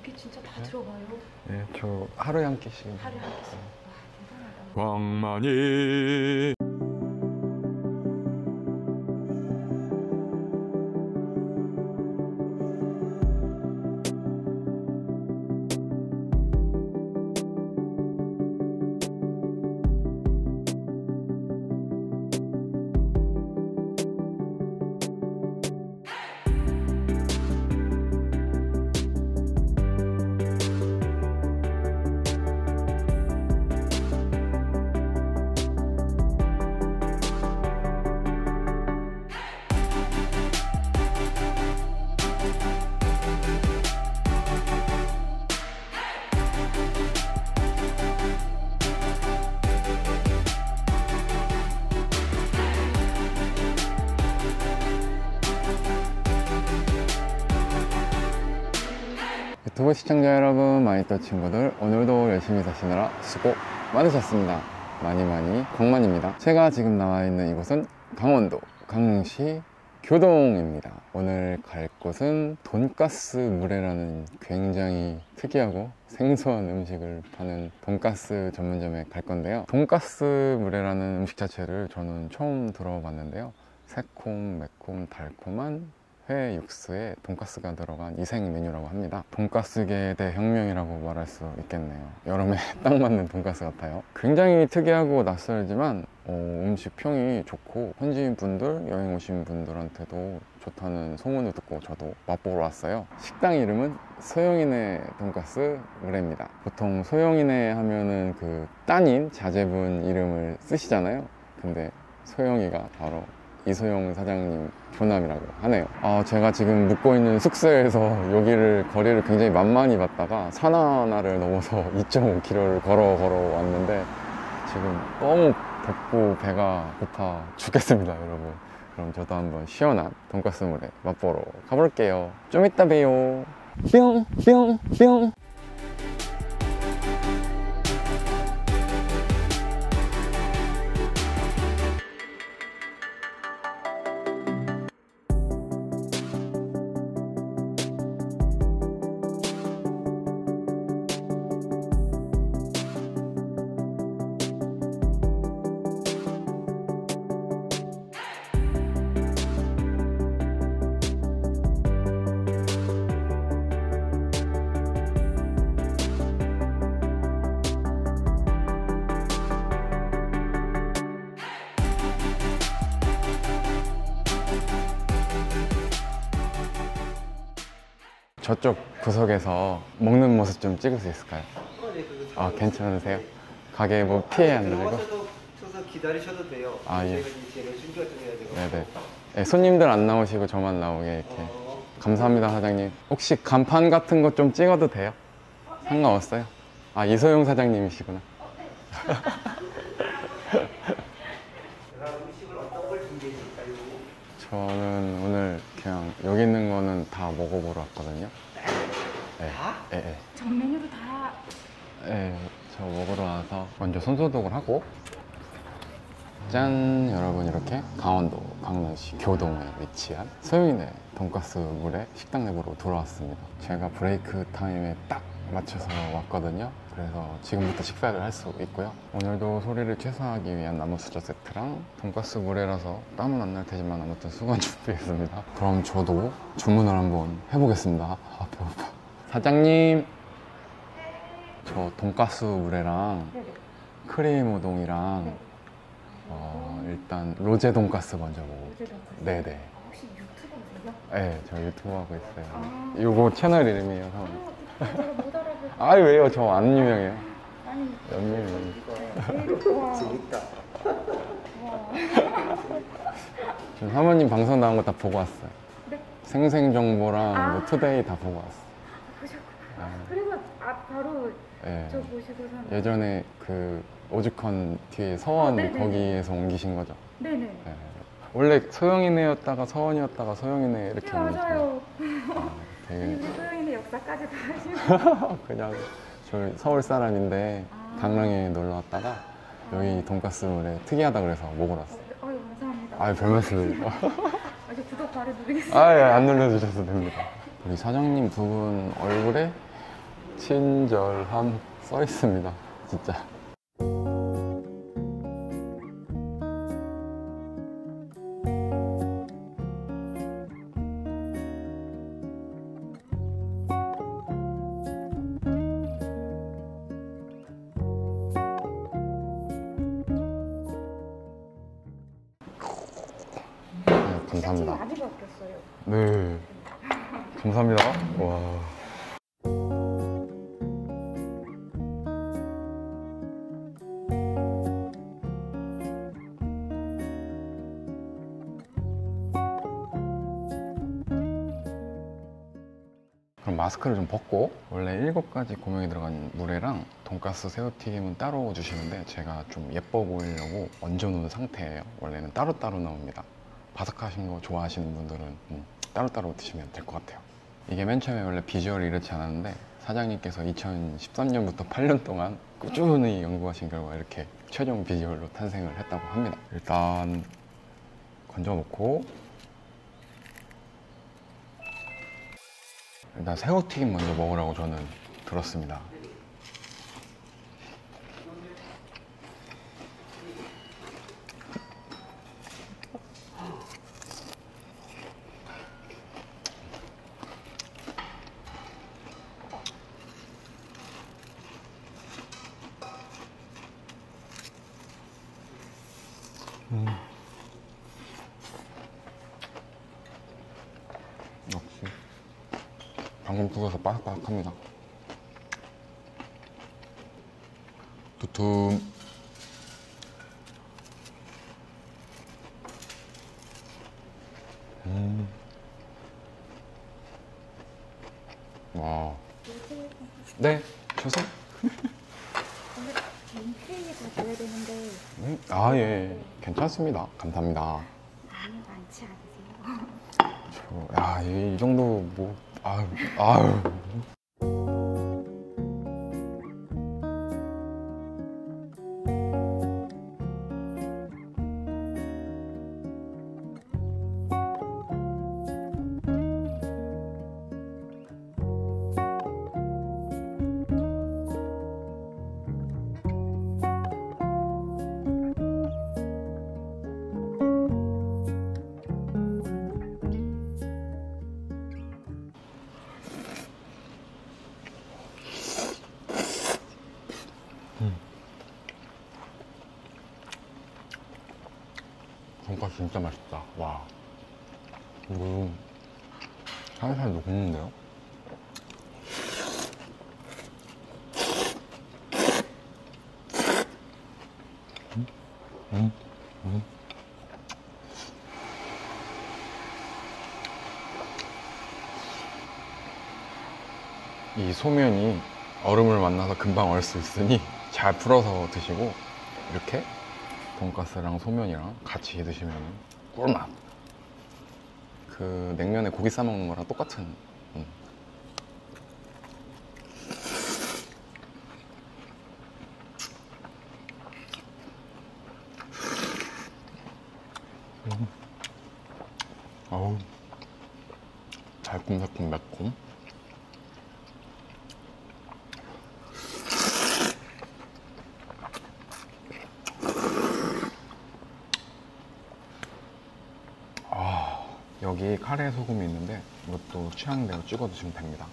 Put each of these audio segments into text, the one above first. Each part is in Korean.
이렇게 진짜 다 들어가요? 네, 저 하루에 한 끼씩. 하루에 한 끼씩. 와, 대단하다. 광만이. 유튜브 시청자 여러분, 마니또 친구들, 오늘도 열심히 사시느라 수고 많으셨습니다. 많이 광만입니다. 제가 지금 나와 있는 이곳은 강원도 강릉시 교동입니다. 오늘 갈 곳은 돈가스 물회라는 굉장히 특이하고 생소한 음식을 파는 돈가스 전문점에 갈 건데요. 돈가스 물회라는 음식 자체를 저는 처음 들어봤는데요. 새콤, 매콤, 달콤한 회 육수에 돈가스가 들어간 이색 메뉴라고 합니다. 돈가스계의 대혁명이라고 말할 수 있겠네요. 여름에 딱 맞는 돈가스 같아요. 굉장히 특이하고 낯설지만 음식 평이 좋고 현지인 분들, 여행 오신 분들한테도 좋다는 소문을 듣고 저도 맛보러 왔어요. 식당 이름은 소영이네 돈가스 물회입니다. 보통 소영이네 하면은 그 따님, 자제분 이름을 쓰시잖아요. 근데 소영이가 바로 이소영 사장님 조남이라고 하네요. 제가 지금 묵고 있는 숙소에서 여기를 거리를 굉장히 만만히 봤다가 산 하나를 넘어서 2.5km를 걸어 왔는데 지금 너무 덥고 배가 고파 죽겠습니다, 여러분. 그럼 저도 한번 시원한 돈가스 물회 맛보러 가볼게요. 좀 이따 봬요. 뿅 뿅 뿅. 저쪽 구석에서 먹는 모습 좀 찍을 수 있을까요? 아, 괜찮으세요? 가게 뭐 피해 안 되고? 서서 기다리셔도 돼요. 예. 저희가 이제 재료 준비가 좀 해야 되고. 네네. 네, 손님들 안 나오시고 저만 나오게 이렇게. 감사합니다, 사장님. 혹시 간판 같은 거 좀 찍어도 돼요? 상관없어요? 아, 이소영 사장님이시구나. 음식을 어떤 걸 준비해줄까요? 저는 오늘 그냥 여기 있는 거는 다 먹어보러 왔거든요. 네. 네. 전 메뉴로 다. 네, 저 먹으러 와서 먼저 손소독을 하고. 짠! 여러분, 이렇게 강원도 강릉시 교동에 위치한 소영이네 돈가스 물회 식당 내부로 돌아왔습니다. 제가 브레이크 타임에 딱 맞춰서 왔거든요. 그래서 지금부터 식사를 할 수 있고요. 오늘도 소리를 최소화하기 위한 나무 수저 세트랑 돈가스 물회라서 땀은 안 날 테지만 아무튼 수건 준비했습니다. 그럼 저도 주문을 한번 해보겠습니다. 아, 배고파. 사장님, 저 돈가스 물회랑 크림 우동이랑 일단 로제 돈가스 먼저 먹고. 네네. 혹시 유튜버세요? 네, 저 유튜브 하고 있어요. 이거 채널 이름이에요. 제가 못 알아보고. 아, 왜요? 저 안 유명해요. 아니. 연명이에요. 와. 재밌다. 저 사모님 방송 나온 거 다 보고 왔어요. 네? 생생정보랑 뭐 투데이 다 보고 왔어요. 보셨구나. 그래서 바로 네. 저 보시고서는. 예전에 그 오죽헌 뒤에 서원 네네네. 거기에서 옮기신 거죠? 네네. 네. 원래 소영이네였다가 서원이었다가 소영이네 이렇게 네, 옮기신 맞아요. 거예요? 되게 우리 소영이네 역사까지 다 하시고. 그냥 저 서울 사람인데 강릉에 놀러 왔다가 여기 돈가스 물회 특이하다 그래서 먹으러 왔어요. 아유, 감사합니다. 아유, 별 말씀을. 이제 구독 바로 누르겠습니다. 아, 예, 안 눌러주셔도 됩니다. 우리 사장님 두 분 얼굴에 친절함 써 있습니다. 진짜. 감사합니다. 많이 바뀌었어요. 네. 감사합니다. 와. 그럼 마스크를 좀 벗고, 원래 7가지 고명이 들어간 물회랑 돈가스 새우튀김은 따로 주시는데 제가 좀 예뻐 보이려고 얹어놓은 상태예요. 원래는 따로따로 나옵니다. 바삭하신 거 좋아하시는 분들은 따로따로 드시면 될 것 같아요. 이게 맨 처음에 원래 비주얼이 이렇지 않았는데 사장님께서 2013년부터 8년 동안 꾸준히 연구하신 결과 이렇게 최종 비주얼로 탄생을 했다고 합니다. 일단 건져놓고, 일단 새우튀김 먼저 먹으라고 저는 들었습니다. 역시 방금 구워서 바삭바삭합니다. 두툼. 와. 네, 주세요. 개인 페이가 줘야 되는데 아, 예, 괜찮습니다. 감사합니다. 많지 않으세요? 야, 이 정도 뭐, 아유. 돈가스 진짜 맛있다. 와, 이거 살살 녹는데요? 이 소면이 얼음을 만나서 금방 얼 수 있으니 잘 풀어서 드시고, 이렇게 돈가스랑 소면이랑 같이 드시면 꿀맛. 그 냉면에 고기 싸 먹는 거랑 똑같은. 어우, 달콤달콤 매콤. 여기 카레 소금이 있는데 이것도 취향대로 찍어 드시면 됩니다.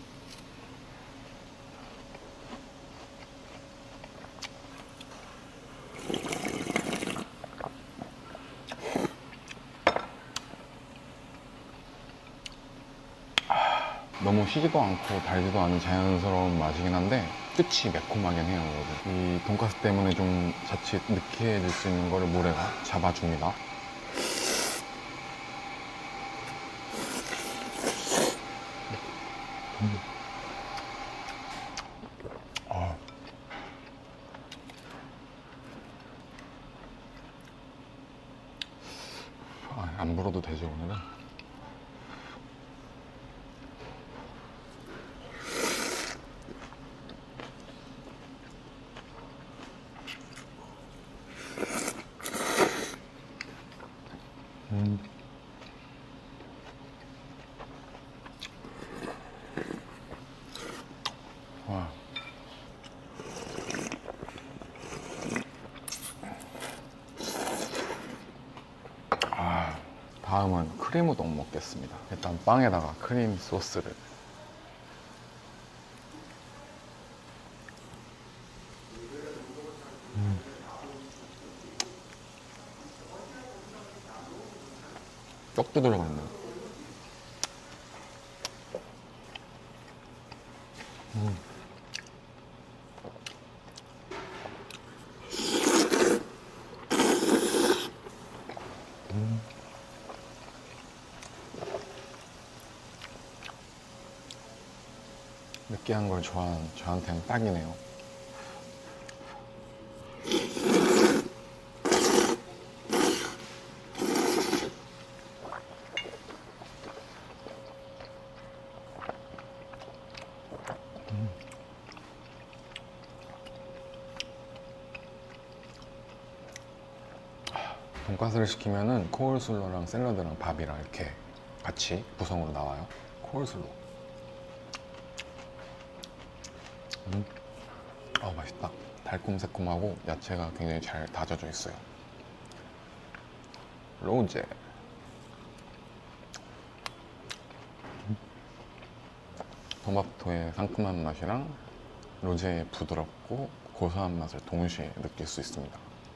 너무 시지도 않고 달지도 않은 자연스러운 맛이긴 한데 끝이 매콤하긴 해요, 여러분. 이 돈가스 때문에 좀 자칫 느끼해질 수 있는 거를 모래가 잡아줍니다. 안 불어도 되죠, 오늘은? 와. 다음은 크림 우동 먹겠습니다. 일단 빵에다가 크림 소스를. 떡도 들어가 있네. 느끼한 걸 좋아하는 저한테는 딱이네요. 돈가스를 시키면은 코울슬로랑 샐러드랑 밥이랑 이렇게 같이 구성으로 나와요. 코울슬로. 맛있다. 달콤새콤하고 야채가 굉장히 잘 다져져 있어요. 로제. 토마토의 상큼한 맛이랑 로제의 부드럽고 고소한 맛을 동시에 느낄 수 있습니다.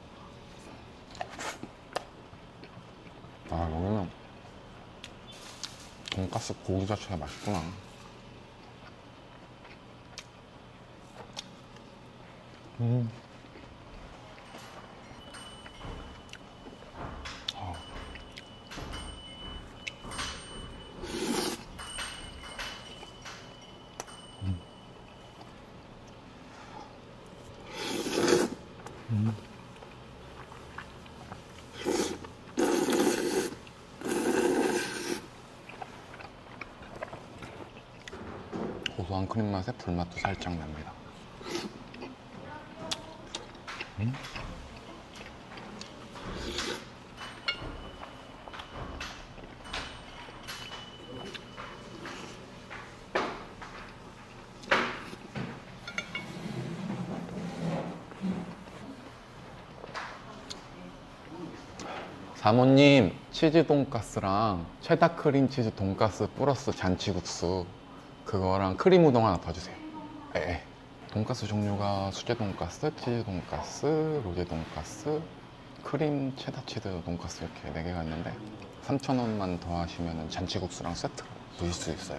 여기는 돈가스 고기 자체가 맛있구나. 고소한 크림 맛에 불맛도 살짝 납니다. 사모님, 치즈 돈가스랑 체다 크림 치즈 돈가스 플러스 잔치국수 그거랑 크림 우동 하나 더 주세요. 에. 돈가스 종류가 수제 돈가스, 치즈 돈가스, 로제 돈가스, 크림 체다 치즈 돈가스 이렇게 4개가 있는데 3,000원만 더 하시면 잔치국수랑 세트로 드실 수 있어요.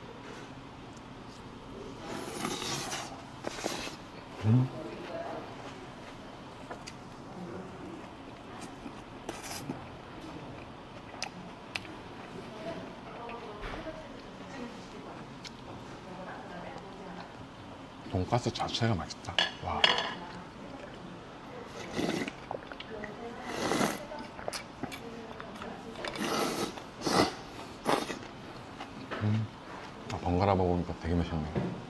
돈가스 자체가 맛있다. 와. 번갈아 먹으니까 되게 맛있네.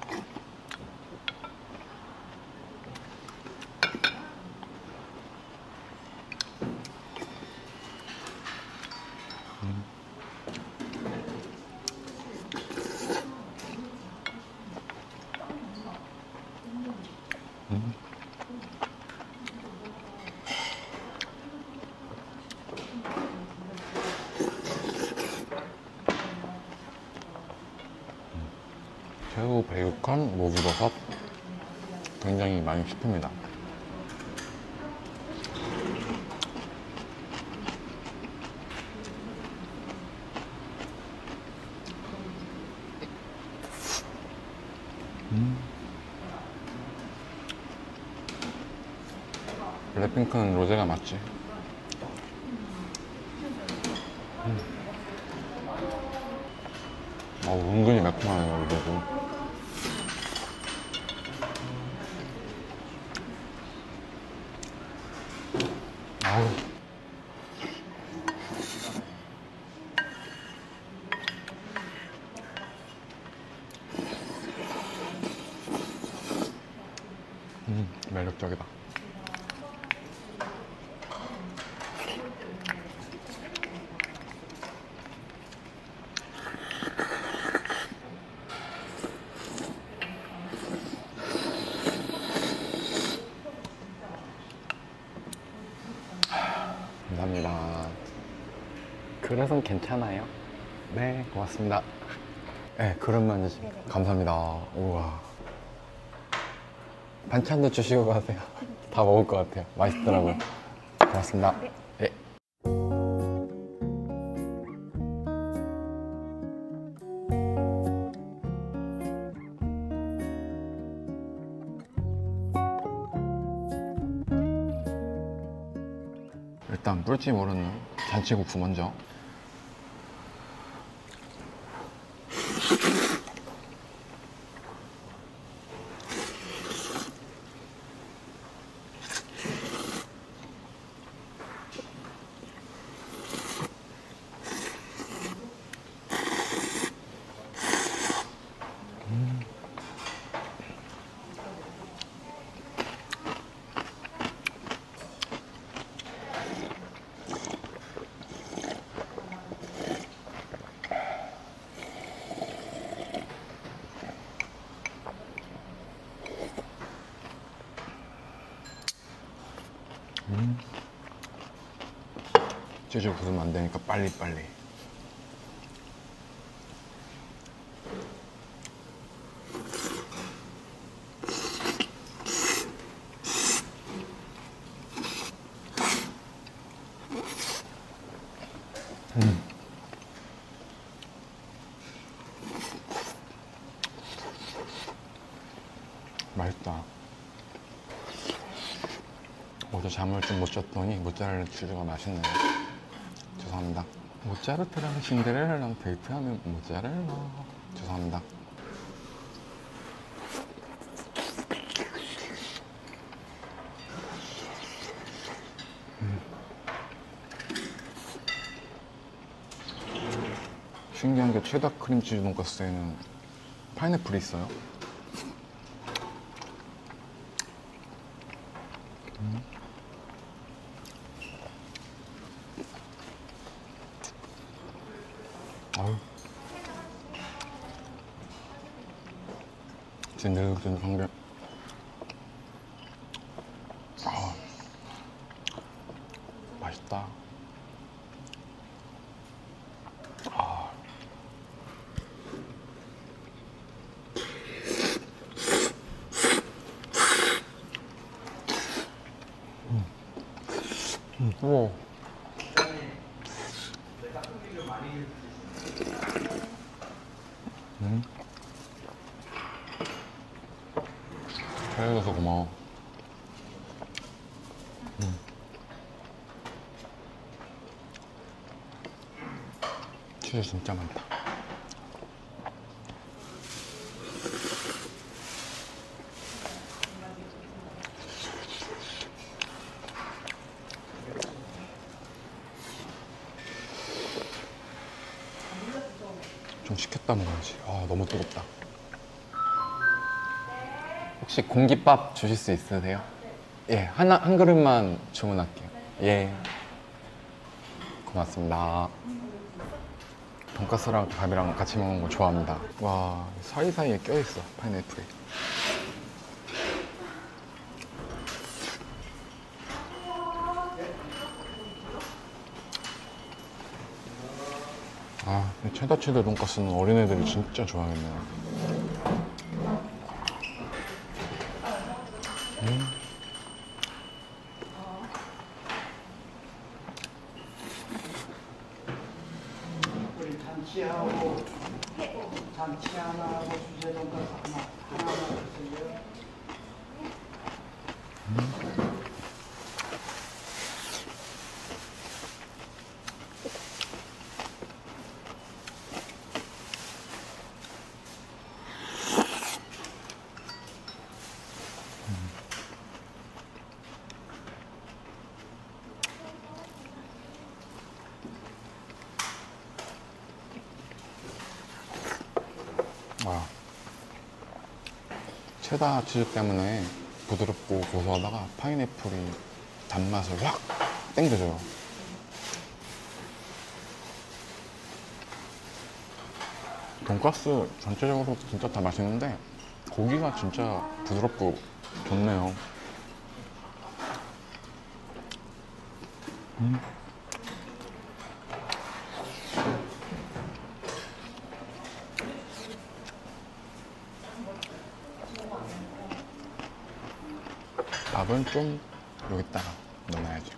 새우, 베이컨, 모기버섯 굉장히 많이 씹힙니다. 블랙핑크는 로제가 맞지? 은근히 매콤하네요, 로제도. 아우. 매력적이다. 그릇은 괜찮아요? 네, 고맙습니다. 네, 그릇만 주시면 네네. 감사합니다. 우와. 반찬도 주시고 가세요. 다 먹을 것 같아요. 맛있더라고요. 고맙습니다. 네. 네. 일단 뿔지 모르는 잔치국수 먼저. 찌질 부으면 안 되니까 빨리빨리. 맛있다. 어제 잠을 좀 못 잤더니 모짜렐라 치즈가 맛있네요. 죄송합니다. 모짜르트랑 신데렐라랑 데이트하면 모짜렐라. 죄송합니다. 신기한 게 체다 크림치즈 돈가스에는 파인애플이 있어요. 아유, 진득진득한 게, 아, 맛있다. 아, 우와. 잘해줘서 고마워. 치즈 진짜 많다. 좀 식혔다 먹어야지. 아, 너무 뜨겁다. 혹시 공깃밥 주실 수 있으세요? 예, 한 그릇만 주문할게요. 예. 고맙습니다. 돈가스랑 밥이랑 같이 먹는 거 좋아합니다. 와, 사이사이에 껴있어, 파인애플이. 아, 체다 치즈 돈가스는 어린애들이 진짜 좋아하겠네요. 잔치하고 잔치 하나하고 수제 돈가스 하나만 주세요. 와, 체다 치즈 때문에 부드럽고 고소하다가 파인애플이 단맛을 확 땡겨줘요. 돈가스 전체적으로 진짜 다 맛있는데 고기가 진짜 부드럽고 좋네요. 밥은 좀 여기다가 넣어놔야지.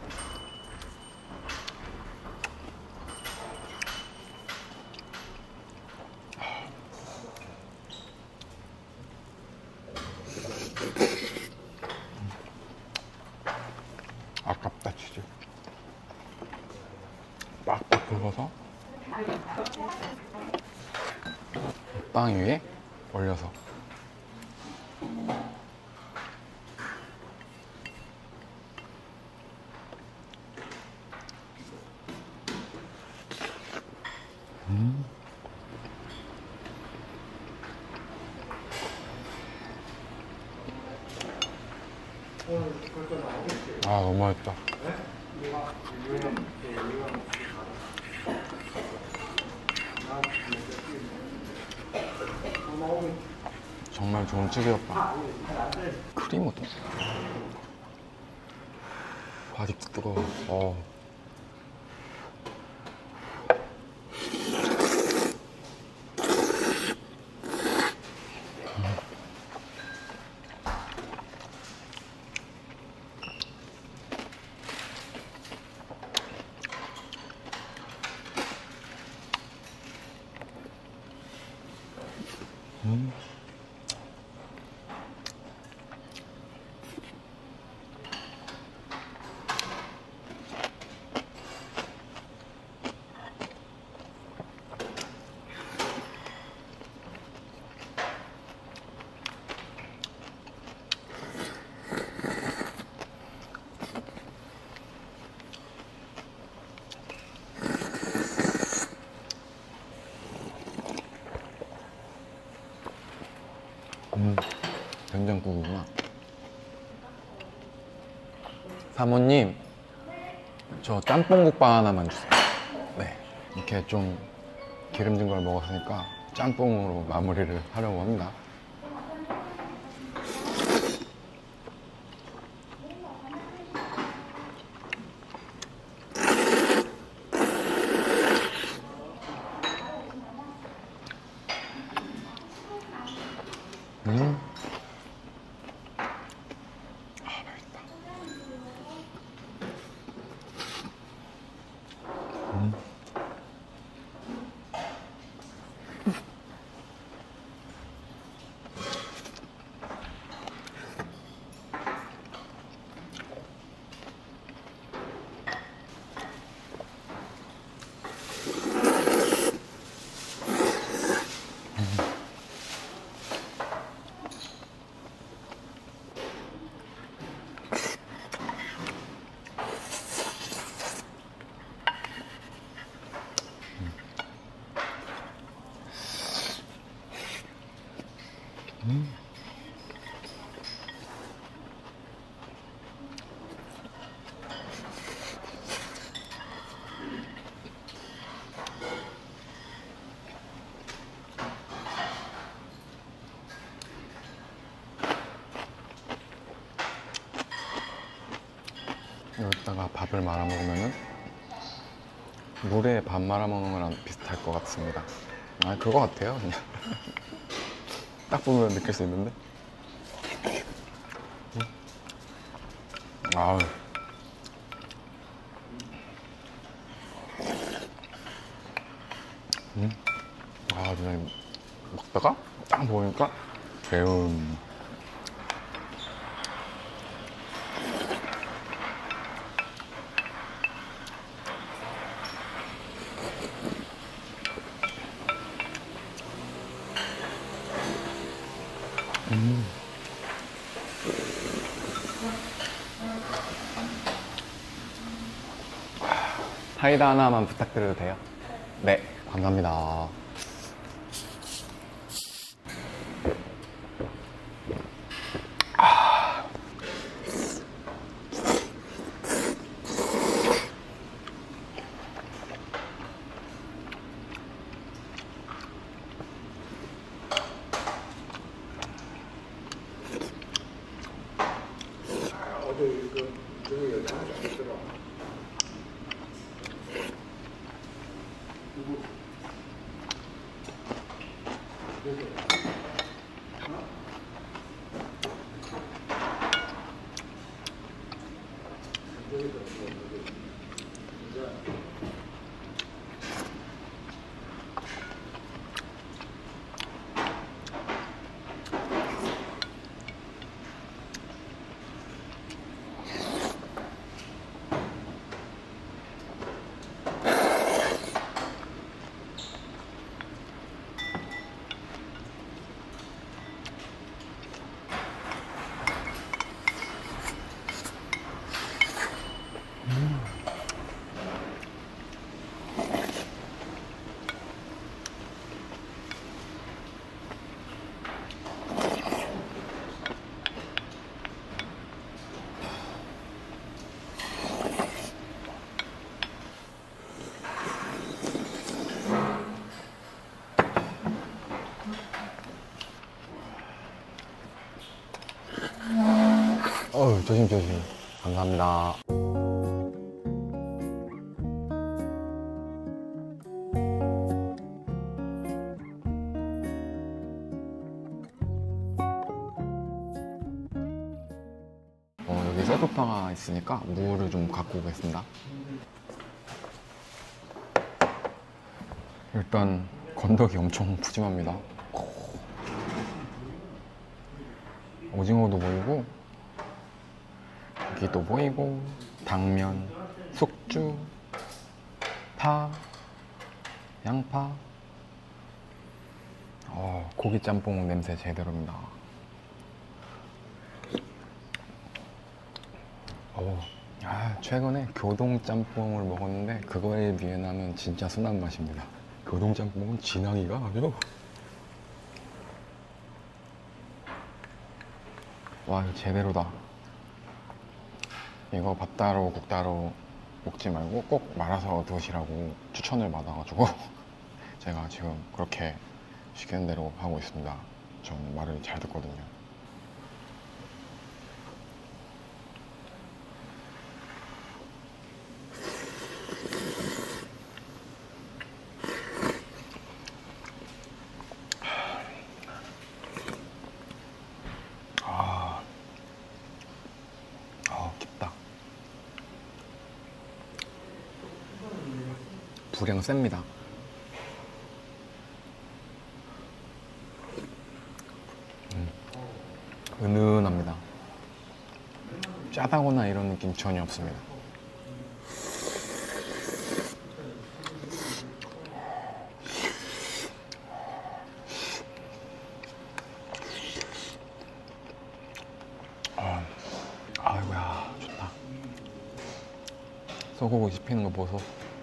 아깝다 치즈. 빡빡 긁어서 빵 위에 올려서. 아, 너무 맛있다. 정말 좋은 찌개였다. 크림 어때? 아직도 뜨거워. 된장국이구나. 사모님, 저 짬뽕국밥 하나만 주세요. 네, 이렇게 좀 기름진 걸 먹었으니까 짬뽕으로 마무리를 하려고 합니다. 맛있다. 여기다가 밥을 말아 먹으면은 물에 밥 말아 먹는 거랑 비슷할 것 같습니다. 아, 그거 같아요, 그냥. 딱 보면 느낄 수 있는데. 아우. 아, 그냥 먹다가 딱 보니까 개운. 사이다 하나만 부탁드려도 돼요? 네, 감사합니다. 조심조심. 감사합니다. 여기 셀프파가 있으니까 물을 좀 갖고 오겠습니다. 일단 건더기 엄청 푸짐합니다. 오징어도 보이고 고기도 보이고 당면, 숙주, 파, 양파. 고기 짬뽕 냄새 제대로입니다. 최근에 교동 짬뽕을 먹었는데 그거에 비해나는 진짜 순한 맛입니다. 교동 짬뽕은 진하기가 아주. 와, 이거 제대로다. 이거 밥 따로 국 따로 먹지 말고 꼭 말아서 드시라고 추천을 받아가지고 제가 지금 그렇게 시키는 대로 하고 있습니다. 전 말을 잘 듣거든요. 깊다. 불향 셉니다. 은은합니다. 짜다거나 이런 느낌 전혀 없습니다. 아이고야, 좋다. 소고기 씹히는 거 보소.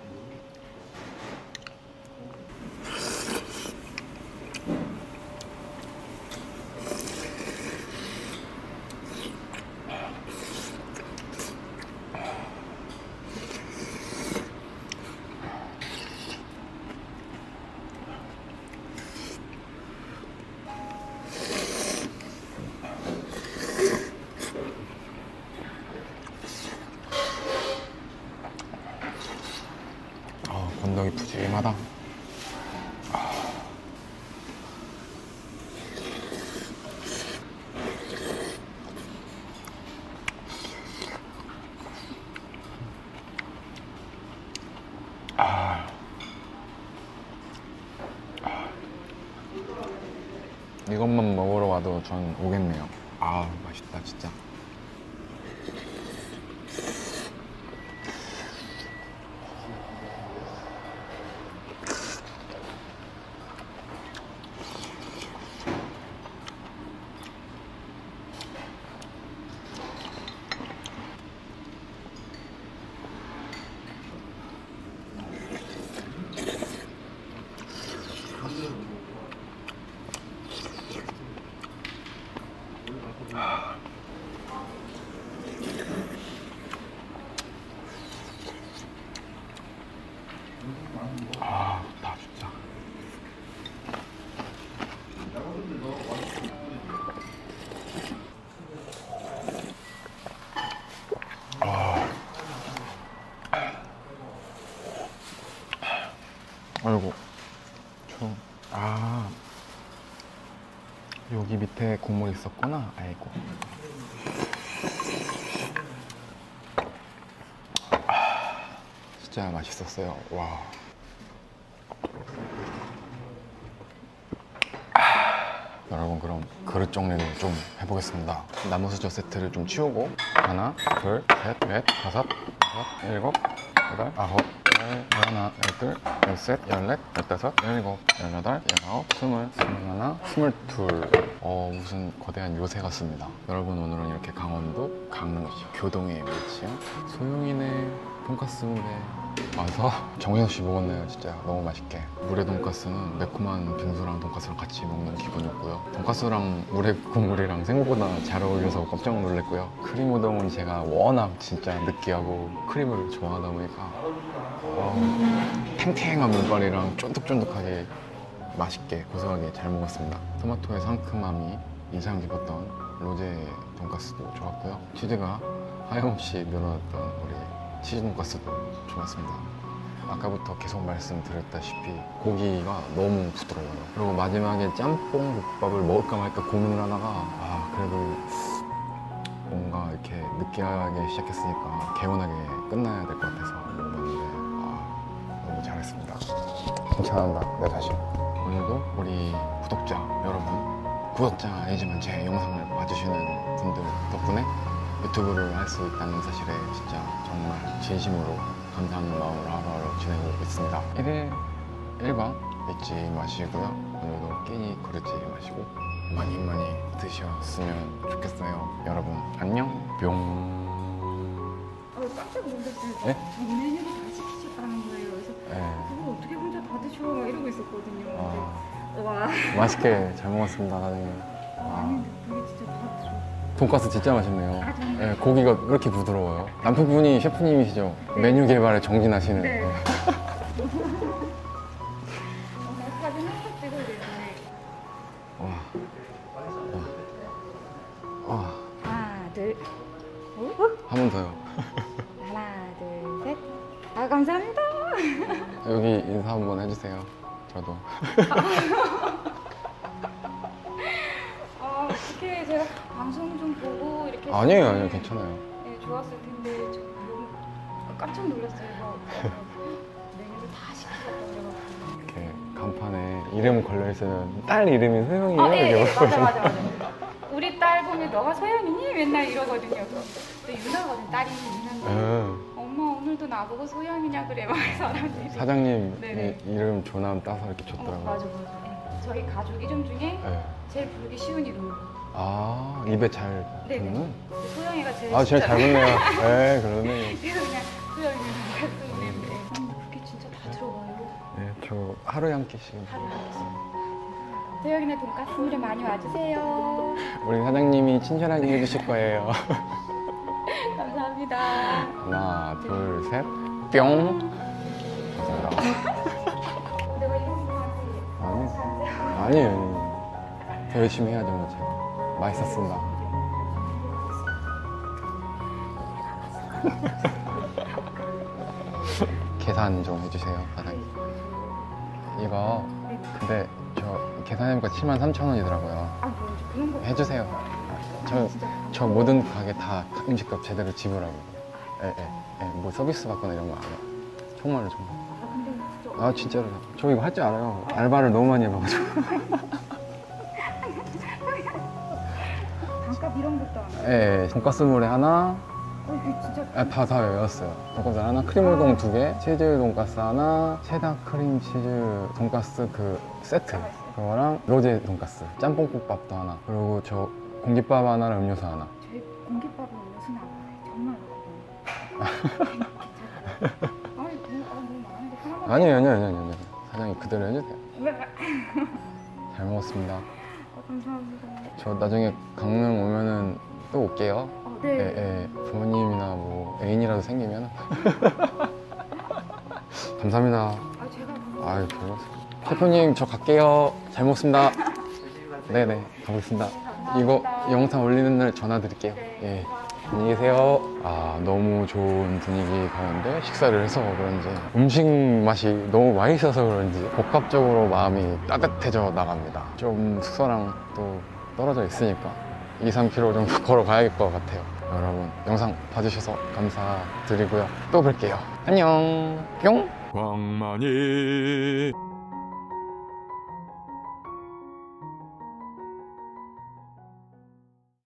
건더기 푸짐하다. 이것만 먹으러 와도 전 오겠네요. 맛있다 진짜. 다 진짜. 아이고, 여기 밑에 국물 있었구나. 아이고. 진짜 맛있었어요. 와. 여러분, 그럼 그릇 정리를 좀 해보겠습니다. 나무 수저 세트를 좀 치우고 하나, 둘, 셋, 넷, 다섯, 여섯, 일곱, 여덟, 아홉, 열, 열하나, 열둘, 열셋, 열넷, 열다섯, 열일곱, 열여덟, 열아홉, 스물, 스물하나, 스물둘. 무슨 거대한 요새 같습니다. 여러분, 오늘은 이렇게 강원도 강릉시 교동에 위치한 소용인의 돈가스물에 와서 정신없이 먹었네요. 진짜 너무 맛있게. 물회 돈가스는 매콤한 빙수랑 돈가스랑 같이 먹는 기분이었고요. 돈가스랑 물회 국물이랑 생각보다 잘 어울려서 깜짝 놀랐고요. 크림 우동은 제가 워낙 진짜 느끼하고 크림을 좋아하다 보니까 탱탱한 물빨이랑 쫀득쫀득하게 맛있게 고소하게 잘 먹었습니다. 토마토의 상큼함이 인상 깊었던 로제 돈가스도 좋았고요. 치즈가 하염없이 늘어났던 우리 치즈 돈가스도 좋았습니다. 아까부터 계속 말씀드렸다시피 고기가 너무 부드러워요. 그리고 마지막에 짬뽕 국밥을 먹을까 말까 고민을 하다가 그래도 뭔가 이렇게 느끼하게 시작했으니까 개운하게 끝나야 될 것 같아서 먹어봤는데 너무 잘했습니다. 칭찬한다 내 자신. 오늘도 우리 구독자 여러분, 구독자 아니지만 제 영상을 봐주시는 분들 덕분에 유튜브를 할 수 있다는 사실에 진짜 정말 진심으로 감사하는 마음으로 하루하루 지내고 있습니다. 1일 1박 잊지 마시고요. 오늘도 끼니 거르지 마시고 많이 많이 드셨으면 좋겠어요. 여러분 안녕 뿅. 깜짝 놀랐어요. 네? 전 메뉴를 다 시키셨다는 거예요. 그래서 그걸 어떻게 혼자 다 드셔 막 이러고 있었거든요. 근데 와. 맛있게 잘 먹었습니다 사장님. 아니 근데 진짜 다 들어. 돈가스 진짜 맛있네요. 정말. 고기가 그렇게 부드러워요. 남편분이 셰프님이시죠? 네. 메뉴 개발에 정진하시는. 네. 사진 한번 찍어야 되는데. 와. 하나 둘. 한 번 더요. 하나 둘 셋. 감사합니다. 여기 인사 한번 해주세요. 저도. 어떻게 제가 방송 좀 보고 이렇게. 아니에요 괜찮아요. 네, 좋았을 텐데 저 너무 깜짝 놀랐어요. 메뉴를 다 시키셨다고 그래가지고. 이렇게 간판에 이름 걸려있으면 딸 이름이 소영이에요. 네, 이렇게 맞아. 우리 딸 보면 너가 소영이니? 맨날 이러거든요. 근데 유나거든, 딸이 유나인데. 엄마 오늘도 나보고 소영이냐 그래 막 사람들이. 사장님 네네. 이름 조남 따서 이렇게 줬더라고요. 맞아. 네. 저희 가족 이름 중에 네. 제일 부르기 쉬운 이름. 입에 잘 네네. 붙는? 소영이가 제일 제일 쉽잖아요. 잘 붙네요. 네 그러네요. 그래서 그냥 소영이는 같은 이름인데. 그렇게 진짜 다 들어가요. 네, 저 하루에 한 끼씩. 하루 소영이네 돈가스물에 많이 와주세요. 우리 사장님이 친절하게 해주실 거예요. 감사합니다. 하나 둘 셋 뿅. 감사합니다. 내가 이런 거 아니에요. 더 열심히 해야죠 뭐 제가. 맛있었습니다. 계산 좀 해주세요 사장님. 이거 근데 저 계산해보니까 73,000원이더라고요. 뭐지 그런 거 해주세요. 저 모든 가게 다 음식값 제대로 지불하고. 뭐 서비스 받거나 이런 거 안 해요. 정말로. 근데 진짜 진짜로. 저 이거 할 줄 알아요. 알바를 너무 많이 해봐가지고. 단값 이런 것도 안 해. 돈가스물에 하나. 이게 진짜 다 외웠어요. 돈가스 하나, 크림 우동 2개, 치즈 돈가스 하나, 체다 크림 치즈 돈가스 그 세트. 그거랑 로제 돈가스, 짬뽕국밥도 하나. 그리고 저 공깃밥 하나랑 음료수 하나. 저희 공깃밥은 무슨 안 봐요. 정말. 너무 많은데 하나만. 아니에요. 사장님 그대로 해주세요. 왜? 잘 먹었습니다. 감사합니다. 저 나중에 강릉 오면은 또 올게요. 네. 부모님이나 뭐 애인이라도 생기면. 감사합니다. 제가 별로. 셰프님 저 갈게요. 잘 먹습니다. 네네 가보겠습니다. 이거 영상 올리는 날 전화 드릴게요. 예. 안녕히 계세요. 너무 좋은 분위기 가운데 식사를 해서 그런지 음식 맛이 너무 맛있어서 그런지 복합적으로 마음이 따뜻해져 나갑니다. 좀 숙소랑 또 떨어져 있으니까 2-3km 정도 걸어가야될 것 같아요. 여러분 영상 봐주셔서 감사드리고요. 또 뵐게요. 안녕 뿅. 광만이